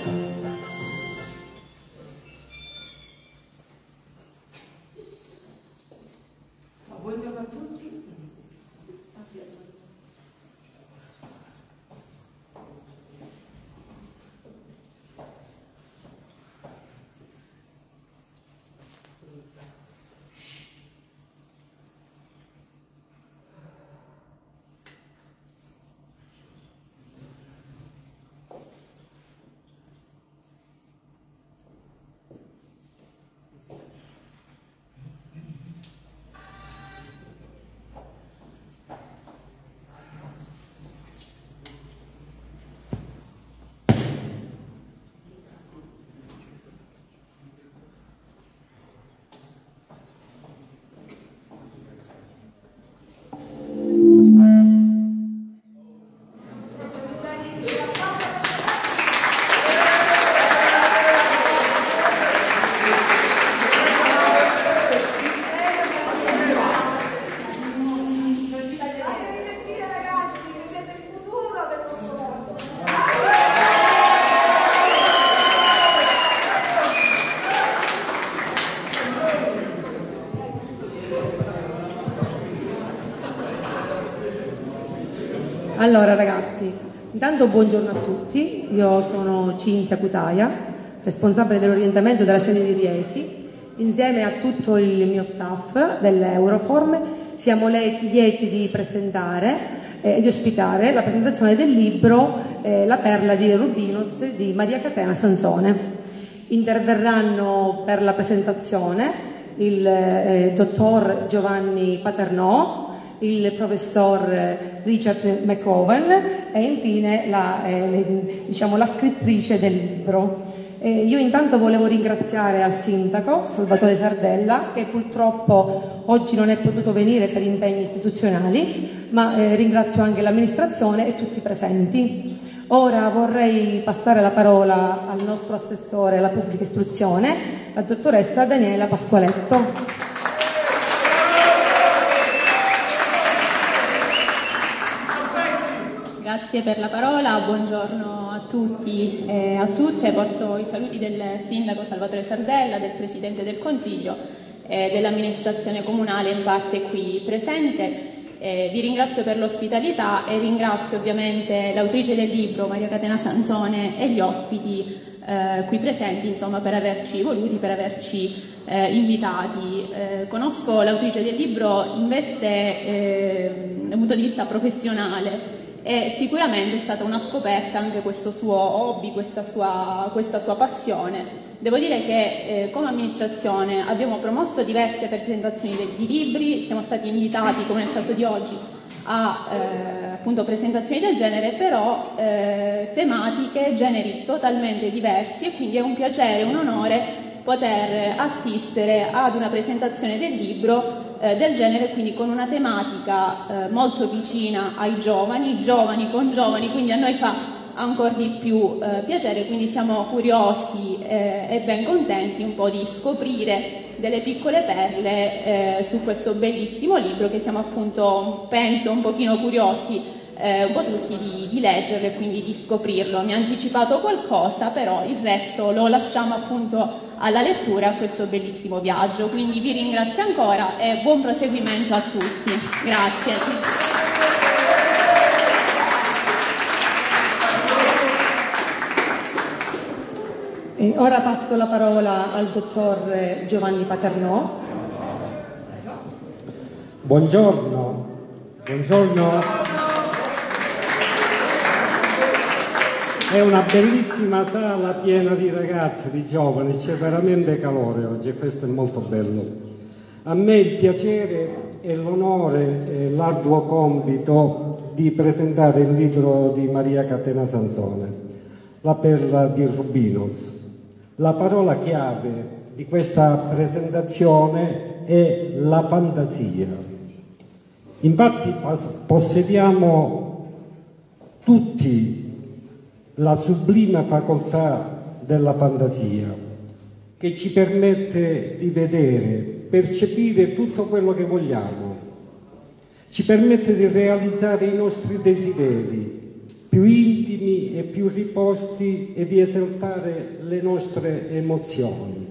Buongiorno a tutti. Allora ragazzi, intanto buongiorno a tutti, io sono Cinzia Cutaia, responsabile dell'orientamento della sede di Riesi. Insieme a tutto il mio staff dell'Euroform siamo lieti di presentare e di ospitare la presentazione del libro La perla di Rubinos di Maria Catena Sansone. Interverranno per la presentazione il dottor Giovanni Paternò, il professor Richard McOwen e infine la scrittrice del libro. Io intanto volevo ringraziare al sindaco Salvatore Sardella, che purtroppo oggi non è potuto venire per impegni istituzionali, ma ringrazio anche l'amministrazione e tutti i presenti. Ora vorrei passare la parola al nostro assessore alla pubblica istruzione, la dottoressa Daniela Pasqualetto. Grazie per la parola, buongiorno a tutti e a tutte. Porto i saluti del sindaco Salvatore Sardella, del Presidente del Consiglio e dell'amministrazione comunale in parte qui presente. Vi ringrazio per l'ospitalità e ringrazio ovviamente l'autrice del libro, Maria Catena Sansone, e gli ospiti qui presenti, insomma, per averci voluti, per averci invitati. Conosco l'autrice del libro in veste dal punto di vista professionale, e sicuramente è stata una scoperta anche questo suo hobby, questa sua passione. Devo dire che come amministrazione abbiamo promosso diverse presentazioni di libri, siamo stati invitati, come nel caso di oggi, a appunto presentazioni del genere, però tematiche, generi totalmente diversi, e quindi è un piacere, un onore poter assistere ad una presentazione del libro del genere, quindi con una tematica molto vicina ai giovani, giovani con giovani, quindi a noi fa ancora di più piacere, quindi siamo curiosi e ben contenti un po' di scoprire delle piccole perle su questo bellissimo libro, che siamo appunto, penso, un pochino curiosi un po' tutti di leggerlo e quindi di scoprirlo. Mi ha anticipato qualcosa, però il resto lo lasciamo appunto alla lettura, a questo bellissimo viaggio. Quindi vi ringrazio ancora e buon proseguimento a tutti. Grazie. E ora passo la parola al dottor Giovanni Paternò. Buongiorno. Buongiorno. È una bellissima sala piena di ragazzi, di giovani, c'è veramente calore oggi e questo è molto bello. A me il piacere e l'onore e l'arduo compito di presentare il libro di Maria Catena Sansone, La perla di Rubinos. La parola chiave di questa presentazione è la fantasia. Infatti possediamo tutti la sublime facoltà della fantasia, che ci permette di vedere, percepire tutto quello che vogliamo, ci permette di realizzare i nostri desideri più intimi intimi e più riposti e di esaltare le nostre emozioni.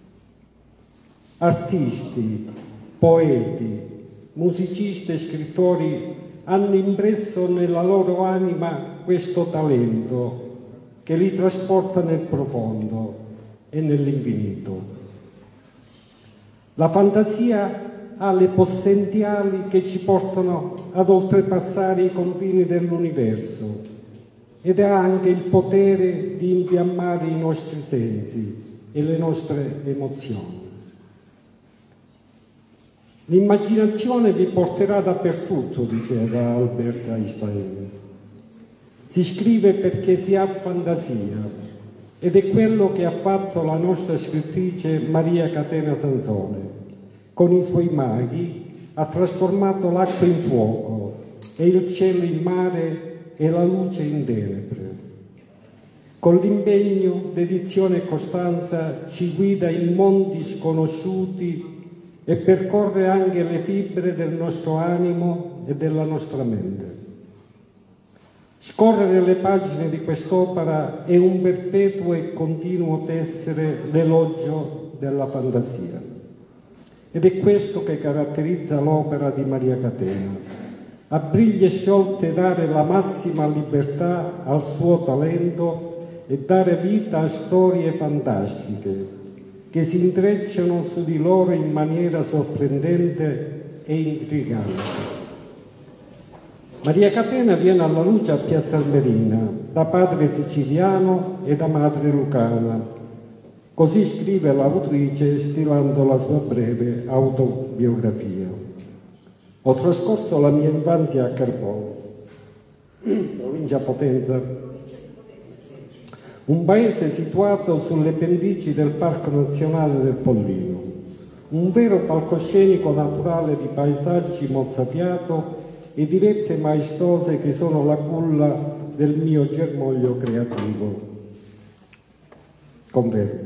Artisti, poeti, musicisti e scrittori hanno impresso nella loro anima questo talento che li trasporta nel profondo e nell'infinito. La fantasia ha le potenziali che ci portano ad oltrepassare i confini dell'universo ed ha anche il potere di infiammare i nostri sensi e le nostre emozioni. L'immaginazione vi porterà dappertutto, diceva Albert Einstein. Si scrive perché si ha fantasia ed è quello che ha fatto la nostra scrittrice Maria Catena Sansone. Con i suoi maghi ha trasformato l'acqua in fuoco e il cielo in mare e la luce in tenebre. Con l'impegno, dedizione e costanza ci guida in mondi sconosciuti e percorre anche le fibre del nostro animo e della nostra mente. Scorrere le pagine di quest'opera è un perpetuo e continuo tessere l'elogio della fantasia. Ed è questo che caratterizza l'opera di Maria Catena. A briglie sciolte dare la massima libertà al suo talento e dare vita a storie fantastiche che si intrecciano su di loro in maniera sorprendente e intrigante. Maria Catena viene alla luce a Piazza Armerina, da padre siciliano e da madre lucana. Così scrive l'autrice stilando la sua breve autobiografia. Ho trascorso la mia infanzia a Carbone, provincia Potenza, un paese situato sulle pendici del Parco Nazionale del Pollino, un vero palcoscenico naturale di paesaggi mozzafiato e di vette maestose che sono la culla del mio germoglio creativo. Confermo.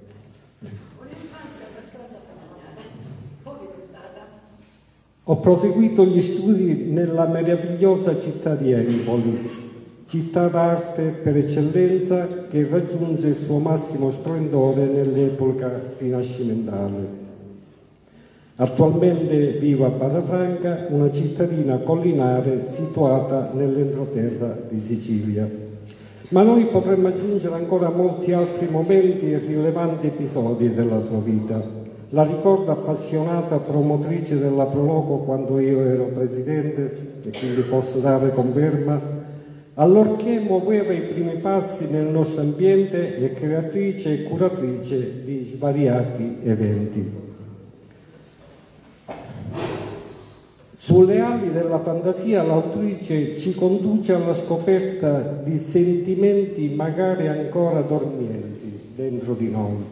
Ho proseguito gli studi nella meravigliosa città di Empoli, città d'arte per eccellenza che raggiunge il suo massimo splendore nell'epoca rinascimentale. Attualmente vivo a Barrafranca, una cittadina collinare situata nell'entroterra di Sicilia. Ma noi potremmo aggiungere ancora molti altri momenti e rilevanti episodi della sua vita. La ricordo appassionata promotrice della Proloco quando io ero presidente, e quindi posso dare conferma, allorché muoveva i primi passi nel nostro ambiente e creatrice e curatrice di svariati eventi. Sulle ali della fantasia l'autrice ci conduce alla scoperta di sentimenti magari ancora dormienti dentro di noi.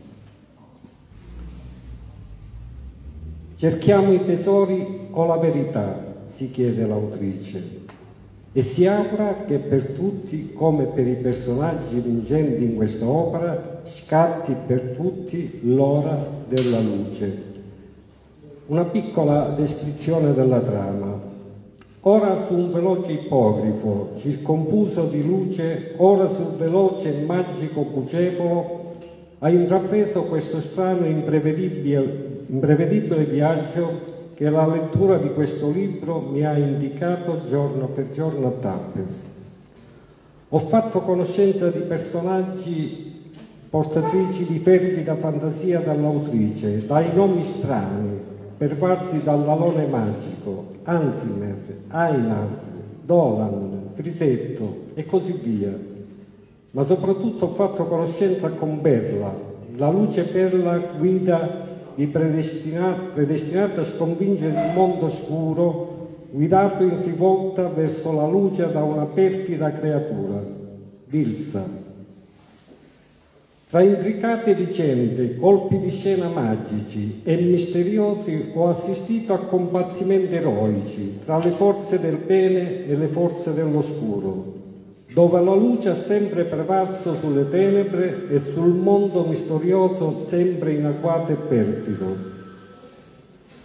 Cerchiamo i tesori o la verità, si chiede l'autrice, e si augura che per tutti, come per i personaggi vincenti in questa opera, scatti per tutti l'ora della luce. Una piccola descrizione della trama. Ora su un veloce ippogrifo, circonfuso di luce, ora sul veloce e magico bucefalo, ha intrapreso questo strano e imprevedibile viaggio che la lettura di questo libro mi ha indicato giorno per giorno a tappe. Ho fatto conoscenza di personaggi portatrici di fervida fantasia dall'autrice, dai nomi strani, pervasi dall'alone magico, Anzimer, Einar, Dolan, Frisetto e così via. Ma soprattutto ho fatto conoscenza con Perla, la luce perla guida di predestinata a sconfiggere il mondo scuro, guidato in rivolta verso la luce da una perfida creatura, Vilsa. Tra intricate vicende, colpi di scena magici e misteriosi ho assistito a combattimenti eroici tra le forze del bene e le forze dell'oscuro, dove la luce ha sempre prevalso sulle tenebre e sul mondo misterioso sempre in agguato e perfido.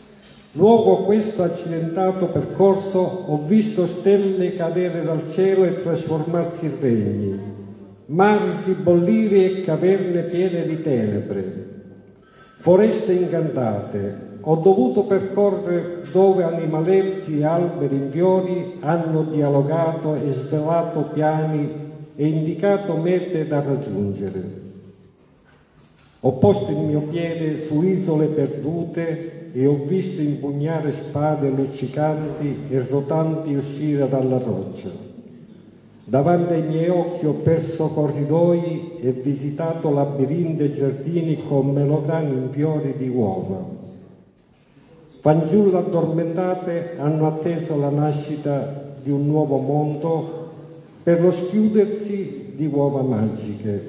Lungo questo accidentato percorso ho visto stelle cadere dal cielo e trasformarsi in regni, mari ribollire e caverne piene di tenebre, foreste incantate. Ho dovuto percorrere dove animaletti, alberi, infiori hanno dialogato e svelato piani e indicato mete da raggiungere. Ho posto il mio piede su isole perdute e ho visto impugnare spade luccicanti e rotanti uscire dalla roccia. Davanti ai miei occhi ho perso corridoi e visitato labirinti e giardini con melograni infiori di uova. Fanciulle addormentate hanno atteso la nascita di un nuovo mondo per lo schiudersi di uova magiche.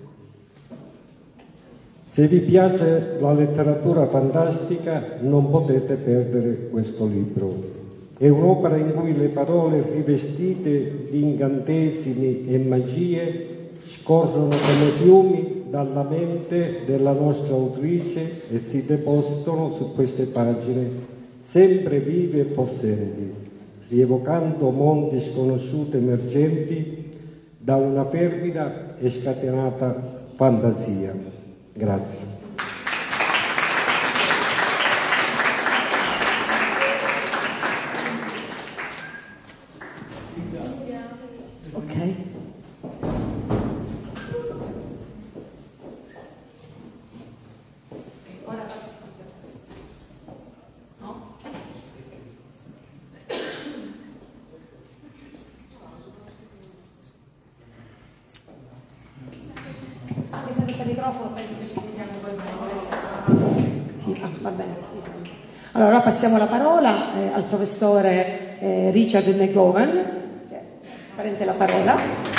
Se vi piace la letteratura fantastica non potete perdere questo libro. È un'opera in cui le parole rivestite di incantesimi e magie scorrono come fiumi dalla mente della nostra autrice e si depositano su queste pagine, sempre vive e possenti, rievocando mondi sconosciuti emergenti da una fervida e scatenata fantasia. Grazie. Allora passiamo la parola al professore Richard McGowan, che prende la parola.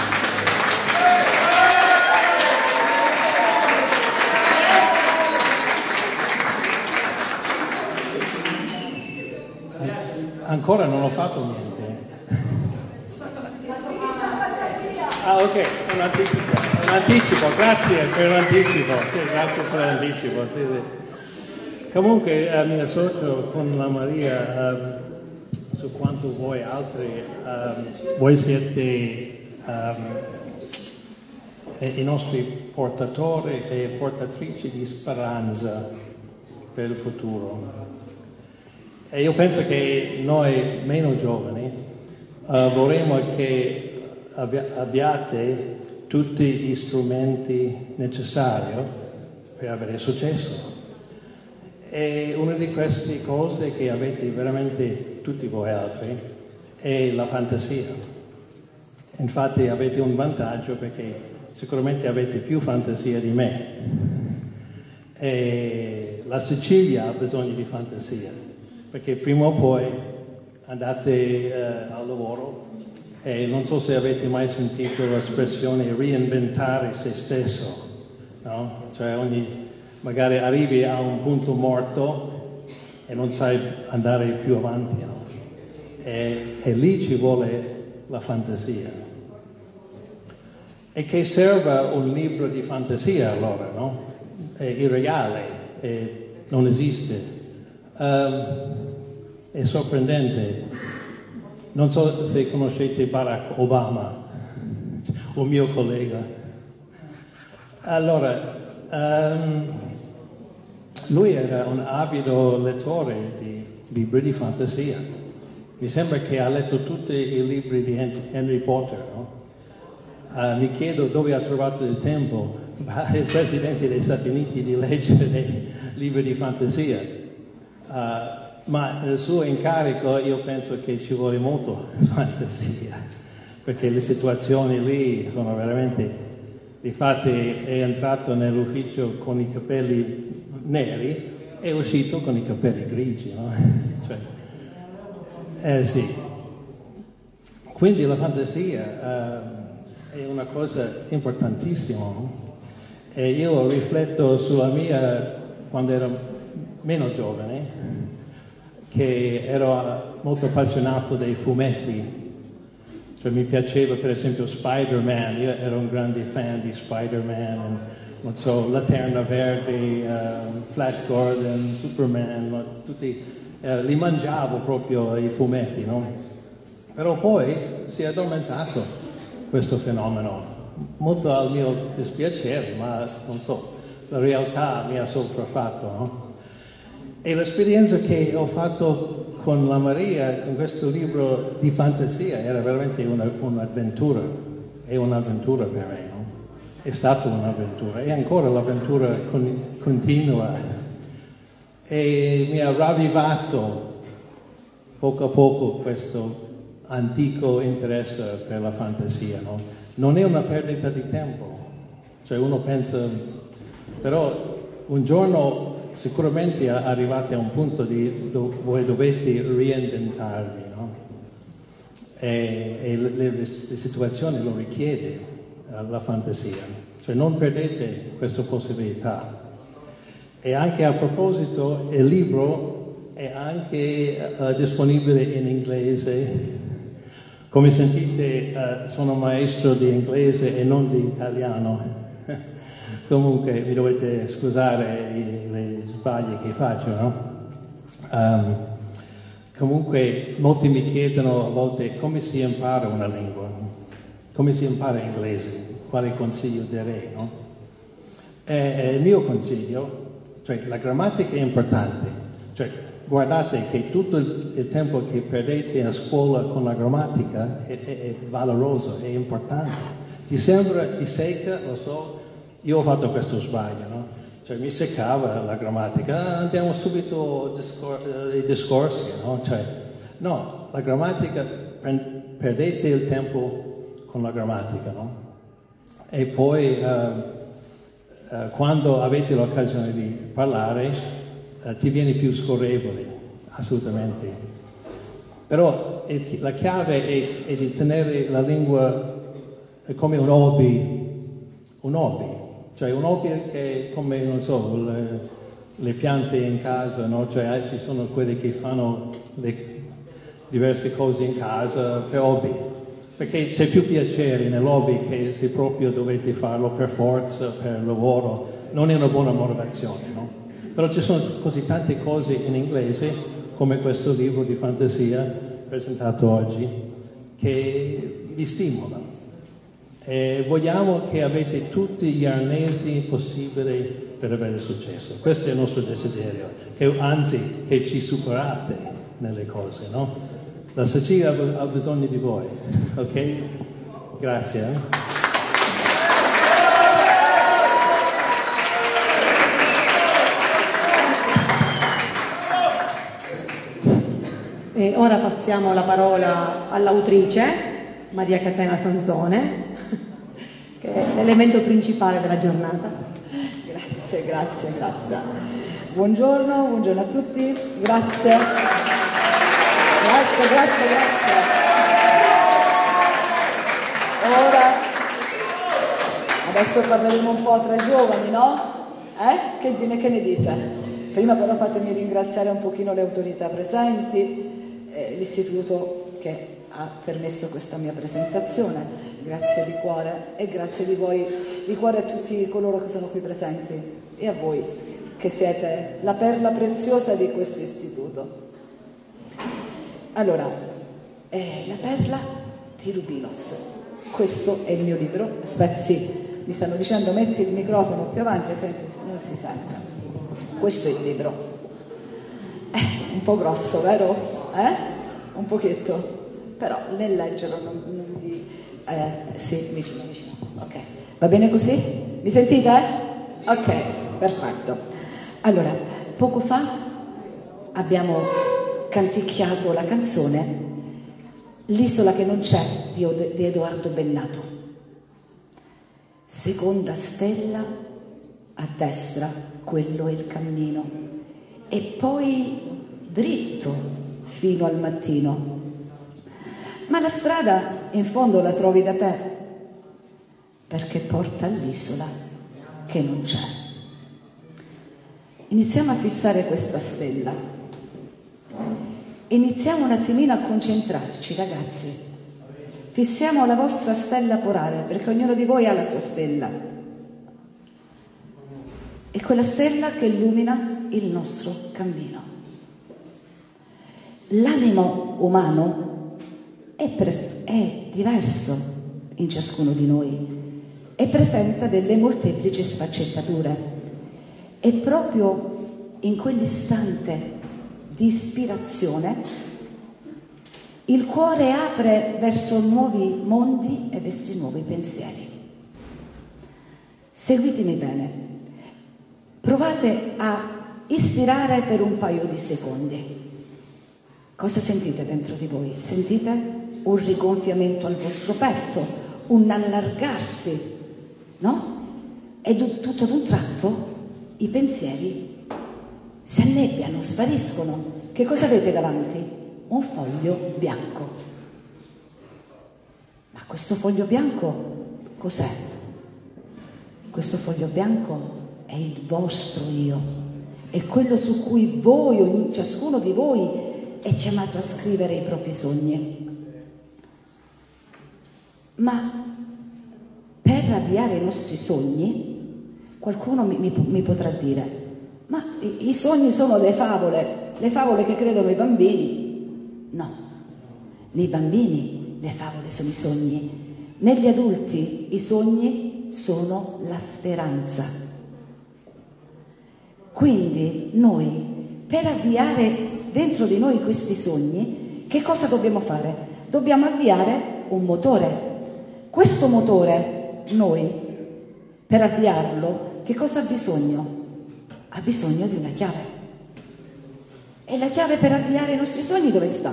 Ancora non ho fatto niente. Ah, ok, un anticipo, grazie per l'anticipo. Sì, grazie per l'anticipo. Sì, sì. Comunque mi associo con la Maria su quanto voi altri, voi siete i nostri portatori e portatrici di speranza per il futuro. E io penso che noi meno giovani vorremmo che abbiate tutti gli strumenti necessari per avere successo. E una di queste cose che avete veramente tutti voi altri è la fantasia. Infatti avete un vantaggio perché sicuramente avete più fantasia di me. E la Sicilia ha bisogno di fantasia, perché prima o poi andate al lavoro e non so se avete mai sentito l'espressione reinventare se stesso, no? Cioè magari arrivi a un punto morto e non sai andare più avanti, no? E lì ci vuole la fantasia. E che serva un libro di fantasia allora, no? È irreale, non esiste. È sorprendente. Non so se conoscete Barack Obama, un mio collega. Allora, lui era un avido lettore di libri di fantasia. Mi sembra che ha letto tutti i libri di Harry Potter, no? Mi chiedo dove ha trovato il tempo il Presidente degli Stati Uniti di leggere libri di fantasia. Ma nel suo incarico io penso che ci vuole molto fantasia, perché le situazioni lì sono veramente... Difatti è entrato nell'ufficio con i capelli neri e è uscito con i capelli grigi, no? Cioè, sì. Quindi la fantasia è una cosa importantissima, no? E io rifletto sulla mia, quando ero meno giovane, che ero molto appassionato dei fumetti. Cioè, mi piaceva per esempio Spider-Man, io ero un grande fan di Spider-Man, non so, Lanterna Verde, Flash Gordon, Superman, tutti li mangiavo proprio i fumetti, no? Però poi si è addormentato questo fenomeno, molto al mio dispiacere, ma non so, la realtà mi ha sopraffatto, no? E l'esperienza che ho fatto con la Maria, con questo libro di fantasia, era veramente un'avventura, è un'avventura per me, no? È stata un'avventura, e ancora l'avventura continua, e mi ha ravvivato poco a poco questo antico interesse per la fantasia, no? Non è una perdita di tempo, cioè uno pensa, però un giorno sicuramente arrivate a un punto dove dovete reinventarvi, no? E le situazioni lo richiede, la fantasia, cioè non perdete questa possibilità. E anche a proposito, il libro è anche disponibile in inglese. Come sentite, sono maestro di inglese e non di italiano. Comunque vi dovete scusare gli sbagli che faccio, no? Comunque molti mi chiedono a volte come si impara una lingua, come si impara inglese, quale consiglio darei, no? Il mio consiglio, cioè la grammatica è importante, cioè guardate che tutto il tempo che perdete a scuola con la grammatica è valoroso, è importante. Ti sembra, ti secca, lo so, io ho fatto questo sbaglio, no? Cioè mi seccava la grammatica, andiamo subito ai discorsi, no? Cioè, no, la grammatica, perdete il tempo con la grammatica, no? E poi quando avete l'occasione di parlare ti viene più scorrevole, assolutamente. Però la chiave è di tenere la lingua come un hobby, cioè un hobby che è come, non so, le piante in casa, no? Cioè ci sono quelli che fanno diverse cose in casa per hobby, perché c'è più piacere nell'hobby che se proprio dovete farlo per forza, per lavoro, non è una buona motivazione, no? Però ci sono così tante cose in inglese, come questo libro di fantasia presentato oggi, che vi stimolano. E vogliamo che avete tutti gli arnesi possibili per avere successo. Questo è il nostro desiderio, anzi che ci superate nelle cose, no? La Sicilia ha bisogno di voi, ok? Grazie. E ora passiamo la parola all'autrice, Maria Catena Sansone, che è l'elemento principale della giornata. Grazie. Buongiorno a tutti, grazie. Ora, adesso parleremo un po' tra giovani, no? Che ne dite? Prima però fatemi ringraziare un pochino le autorità presenti, l'istituto che ha permesso questa mia presentazione, grazie di cuore, e grazie di cuore a tutti coloro che sono qui presenti e a voi che siete la perla preziosa di questo istituto. Allora, la perla di Rubinos, questo è il mio libro. Aspetta, sì, mi stanno dicendo metti il microfono più avanti, non si sente. Questo è il libro, un po' grosso, vero? Un pochetto, però nel leggerlo non vi... sì, vicino, ok, va bene così? Mi sentite? Ok, perfetto. Allora, poco fa abbiamo canticchiato la canzone L'isola che non c'è di Edoardo Bennato. Seconda stella a destra, quello è il cammino, e poi dritto fino al mattino. Ma la strada in fondo la trovi da te, perché porta all'isola che non c'è. Iniziamo a fissare questa stella. Iniziamo un attimino a concentrarci, ragazzi. Fissiamo la vostra stella polare, perché ognuno di voi ha la sua stella. E quella stella che illumina il nostro cammino. L'animo umano è diverso in ciascuno di noi e presenta delle molteplici sfaccettature. E proprio in quell'istante di ispirazione il cuore apre verso nuovi mondi e verso nuovi pensieri. Seguitemi bene, provate a ispirare per un paio di secondi. Cosa sentite dentro di voi? Sentite un rigonfiamento al vostro petto, un allargarsi, no? E tutto ad un tratto i pensieri si annebbiano, spariscono. Che cosa avete davanti? Un foglio bianco. Ma questo foglio bianco cos'è? Questo foglio bianco è il vostro io, è quello su cui voi, ciascuno di voi, è chiamato a scrivere i propri sogni. Ma per avviare i nostri sogni, qualcuno mi potrà dire: ma i sogni sono le favole che credono i bambini. No, nei bambini le favole sono i sogni, negli adulti i sogni sono la speranza. Quindi noi, per avviare dentro di noi questi sogni, che cosa dobbiamo fare? Dobbiamo avviare un motore. Questo motore, noi, per avviarlo, che cosa ha bisogno? Ha bisogno di una chiave. E la chiave per avviare i nostri sogni dove sta?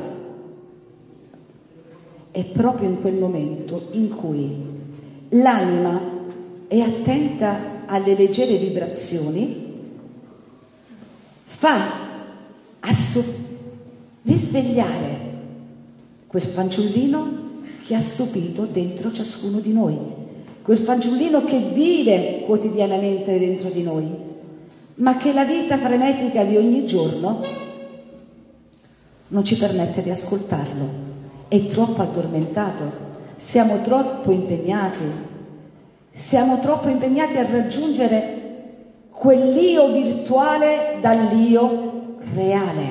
È proprio in quel momento in cui l'anima è attenta alle leggere vibrazioni, fa risvegliare quel fanciullino che ha sopito dentro ciascuno di noi, quel fanciullino che vive quotidianamente dentro di noi, ma che la vita frenetica di ogni giorno non ci permette di ascoltarlo, è troppo addormentato, siamo troppo impegnati a raggiungere quell'io virtuale dall'io reale.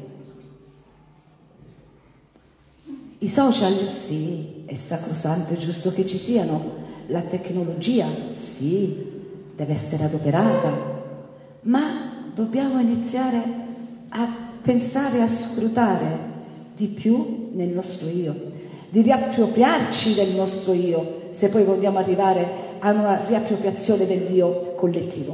I social, sì, è sacrosanto, è giusto che ci siano, la tecnologia, sì, deve essere adoperata, ma dobbiamo iniziare a pensare, a scrutare di più nel nostro io, di riappropriarci del nostro io, se poi vogliamo arrivare a una riappropriazione dell'io collettivo.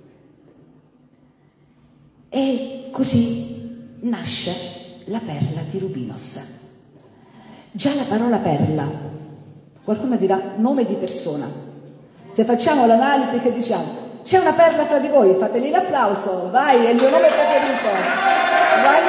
E così nasce la perla di Rubinos. Già la parola perla, qualcuno dirà nome di persona. Se facciamo l'analisi, che diciamo? C'è una perla tra di voi, fateli l'applauso, vai, è il mio nome preferito. Vai,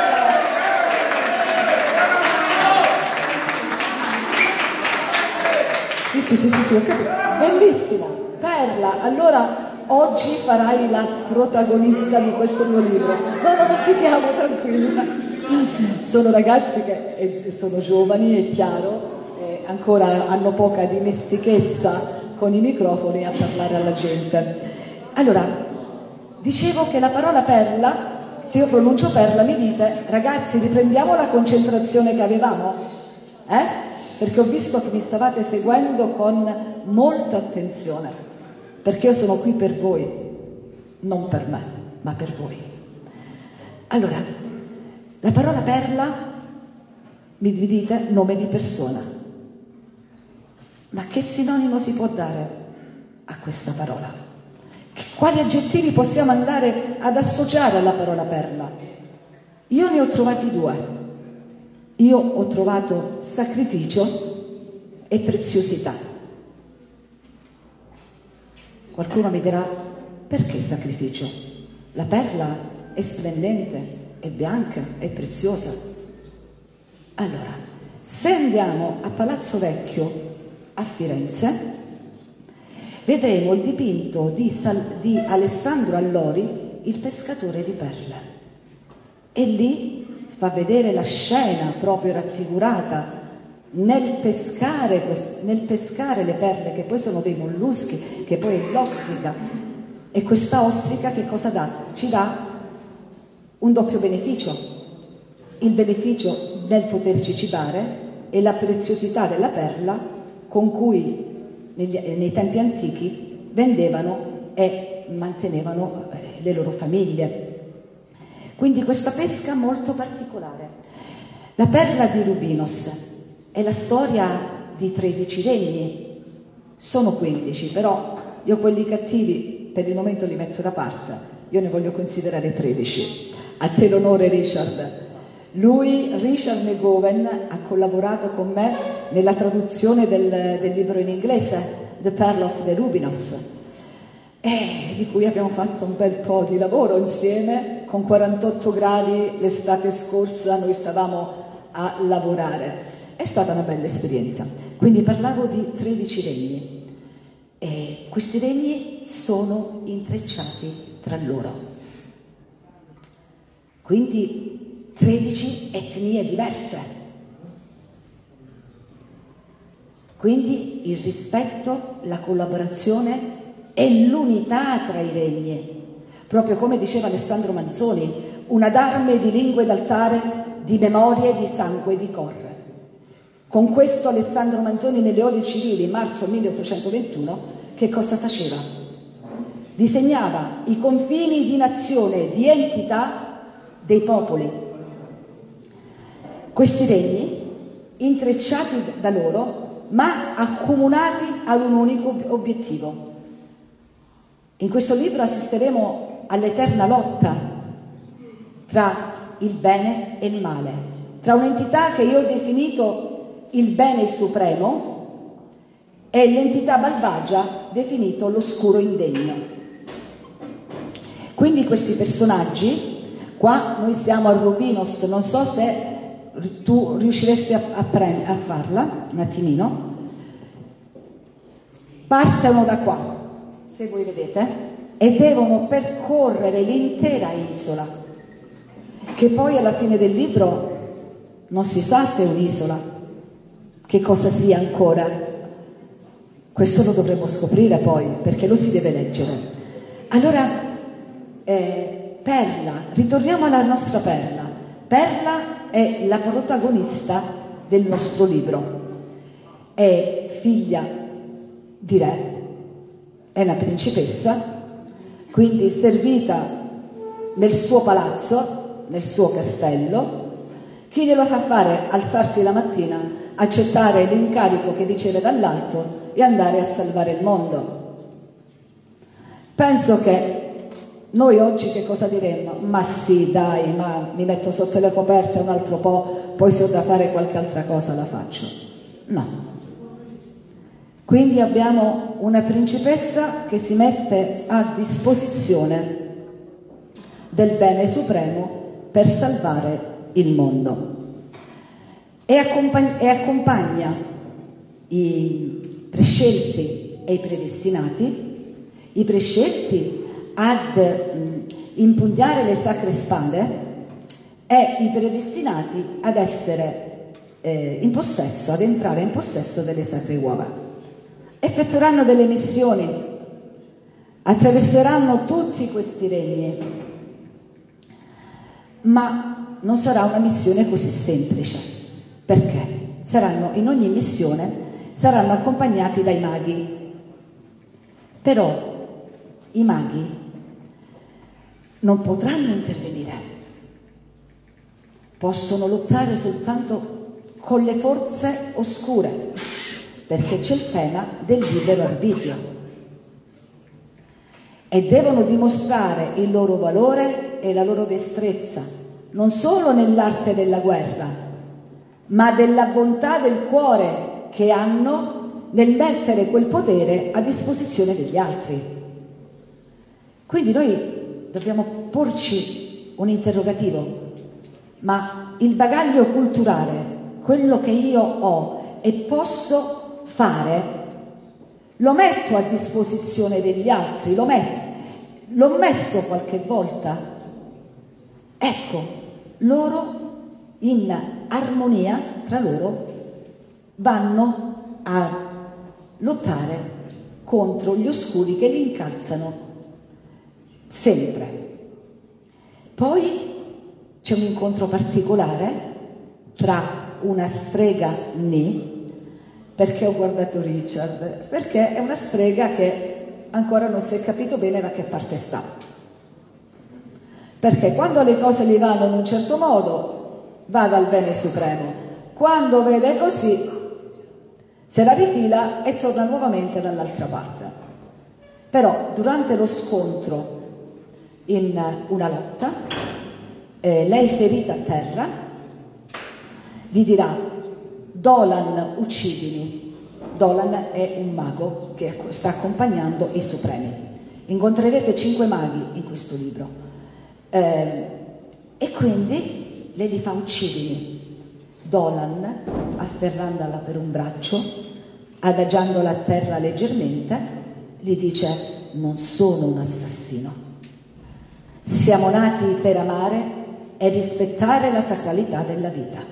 Sì, ho capito. Bellissima, perla. Allora, oggi farai la protagonista di questo mio libro. No, non ti chiamo, tranquilla. Sono ragazzi che sono giovani, è chiaro, ancora hanno poca dimestichezza con i microfoni a parlare alla gente. Allora, dicevo che la parola perla, se io pronuncio perla mi dite: ragazzi, riprendiamo la concentrazione che avevamo? Perché ho visto che mi stavate seguendo con molta attenzione, perché io sono qui per voi, non per me, ma per voi. Allora, la parola perla, mi dite nome di persona. Ma che sinonimo si può dare a questa parola? Quali aggettivi possiamo andare ad associare alla parola perla? Io ne ho trovati due. Io ho trovato sacrificio e preziosità. Qualcuno mi dirà: perché sacrificio? La perla è splendente, è bianca, è preziosa. Allora, se andiamo a Palazzo Vecchio a Firenze, vedremo il dipinto di Alessandro Allori, il pescatore di perle. E lì fa vedere la scena proprio raffigurata nel pescare le perle, che poi sono dei molluschi, che poi è l'ostrica. E questa ostrica che cosa dà? Ci dà un doppio beneficio. il beneficio del poterci cibare e la preziosità della perla con cui nei tempi antichi vendevano e mantenevano le loro famiglie. Quindi questa pesca molto particolare. La perla di Rubinos è la storia di 13 regni, sono 15, però io quelli cattivi per il momento li metto da parte, io ne voglio considerare 13. A te l'onore, Richard. Richard McGowan, ha collaborato con me nella traduzione del libro in inglese, The Pearl of the Rubinos, di cui abbiamo fatto un bel po' di lavoro insieme. Con 48 gradi l'estate scorsa noi stavamo a lavorare. È stata una bella esperienza. Quindi parlavo di 13 regni e questi regni sono intrecciati tra loro. Quindi 13 etnie diverse. Quindi il rispetto, la collaborazione e l'unità tra i regni. Proprio come diceva Alessandro Manzoni, una d'arme di lingue d'altare, di memorie, di sangue e di corre. Con questo Alessandro Manzoni nelle Odi Civili, marzo 1821, che cosa faceva? Disegnava i confini di nazione, di entità dei popoli. Questi regni, intrecciati da loro, ma accomunati ad un unico obiettivo. In questo libro assisteremo all'eterna lotta tra il bene e il male, tra un'entità che io ho definito il bene supremo e l'entità malvagia definito l'oscuro indegno. Quindi questi personaggi, qua noi siamo a Rubinos, non so se tu riusciresti a farla un attimino, partono da qua, se voi vedete, e devono percorrere l'intera isola, che poi alla fine del libro non si sa se è un'isola, che cosa sia ancora. Questo lo dovremo scoprire poi, perché lo si deve leggere. Allora, Perla, ritorniamo alla nostra Perla. Perla è la protagonista del nostro libro, è figlia di re, è una principessa, quindi servita nel suo palazzo, nel suo castello. Chi glielo fa fare? Alzarsi la mattina, accettare l'incarico che riceve dall'alto e andare a salvare il mondo. Penso che noi oggi che cosa diremmo? Ma sì, dai, ma mi metto sotto le coperte un altro po', poi se ho da fare qualche altra cosa la faccio. No. Quindi abbiamo una principessa che si mette a disposizione del bene supremo per salvare il mondo e accompagna i prescelti e i predestinati, i prescelti ad impugnare le sacre spade e i predestinati ad essere ad entrare in possesso delle sacre uova. Effettueranno delle missioni, attraverseranno tutti questi regni, ma non sarà una missione così semplice, perché in ogni missione saranno accompagnati dai maghi. Però i maghi non potranno intervenire, possono lottare soltanto con le forze oscure, perché c'è il tema del libero arbitrio, e devono dimostrare il loro valore e la loro destrezza, non solo nell'arte della guerra, ma della bontà del cuore che hanno nel mettere quel potere a disposizione degli altri. Quindi noi dobbiamo porci un interrogativo: ma il bagaglio culturale, quello che io ho e posso fare, lo metto a disposizione degli altri? L'ho messo qualche volta? Ecco, loro in armonia tra loro vanno a lottare contro gli oscuri che li incalzano sempre. Poi c'è un incontro particolare tra una strega Ni. Perché ho guardato Richard? Perché è una strega che ancora non si è capito bene da che parte sta. Perché quando le cose gli vanno in un certo modo, va dal bene supremo. Quando vede così, se la rifila e torna nuovamente dall'altra parte. Però durante lo scontro in una lotta, lei ferita a terra, gli dirà: Dolan, uccidimi. Dolan è un mago che sta accompagnando i Supremi. Incontrerete 5 maghi in questo libro. E quindi lei gli fa: uccidimi. Dolan, afferrandola per un braccio, adagiandola a terra leggermente, gli dice: non sono un assassino. Siamo nati per amare e rispettare la sacralità della vita.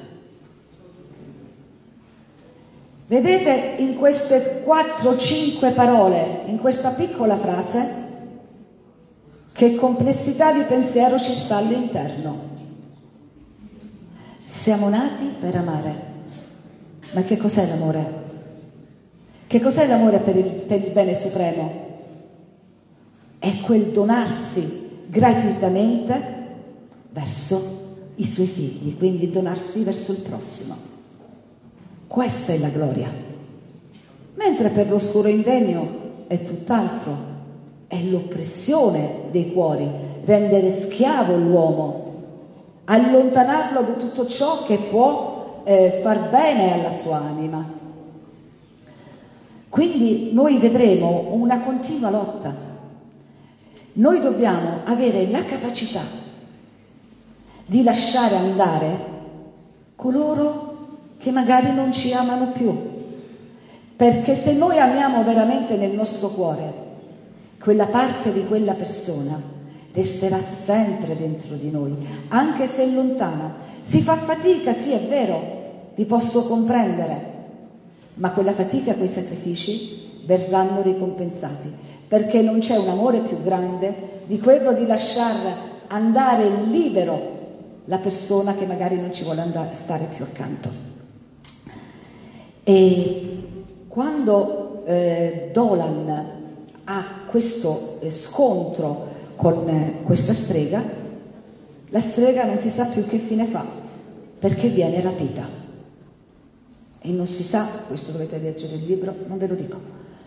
Vedete in queste 4-5 parole, in questa piccola frase, che complessità di pensiero ci sta all'interno. Siamo nati per amare. Ma che cos'è l'amore? Che cos'è l'amore per il bene supremo? È quel donarsi gratuitamente verso i suoi figli, quindi donarsi verso il prossimo. Questa è la gloria. Mentre per l'oscuro indegno è tutt'altro, è l'oppressione dei cuori, rendere schiavo l'uomo, allontanarlo da tutto ciò che può far bene alla sua anima. Quindi noi vedremo una continua lotta. Noi dobbiamo avere la capacità di lasciare andare coloro che magari non ci amano più, perché se noi amiamo veramente nel nostro cuore, quella parte di quella persona resterà sempre dentro di noi, anche se è lontana. Si fa fatica, sì, è vero, vi posso comprendere, ma quella fatica, quei sacrifici verranno ricompensati, perché non c'è un amore più grande di quello di lasciar andare libero la persona che magari non ci vuole stare più accanto. E quando Dolan ha questo scontro con questa strega, la strega non si sa più che fine fa, perché viene rapita. E non si sa, questo dovete leggere il libro, non ve lo dico.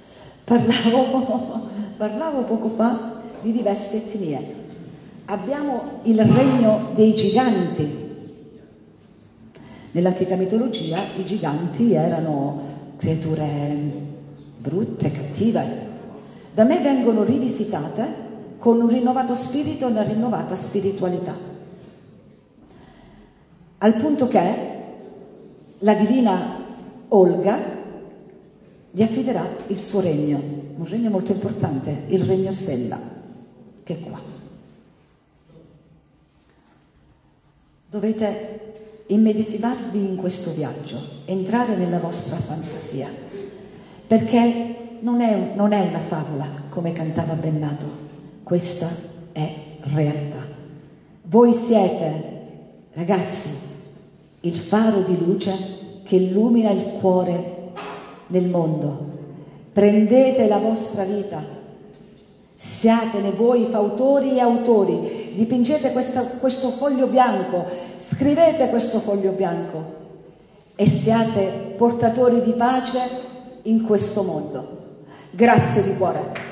Parlavo poco fa di diverse etnie. Abbiamo il regno dei giganti. Nell'antica mitologia i giganti erano creature brutte, cattive. Da me vengono rivisitate con un rinnovato spirito e una rinnovata spiritualità. Al punto che la divina Olga gli affiderà il suo regno, un regno molto importante, il regno stella, che è qua. Dovete immedesimarvi in questo viaggio, entrare nella vostra fantasia, perché non è una favola, come cantava Bennato, questa è realtà. Voi siete, ragazzi, il faro di luce che illumina il cuore nel mondo. Prendete la vostra vita, siatene voi fautori e autori, dipingete questo foglio bianco, scrivete questo foglio bianco e siate portatori di pace in questo mondo. Grazie di cuore.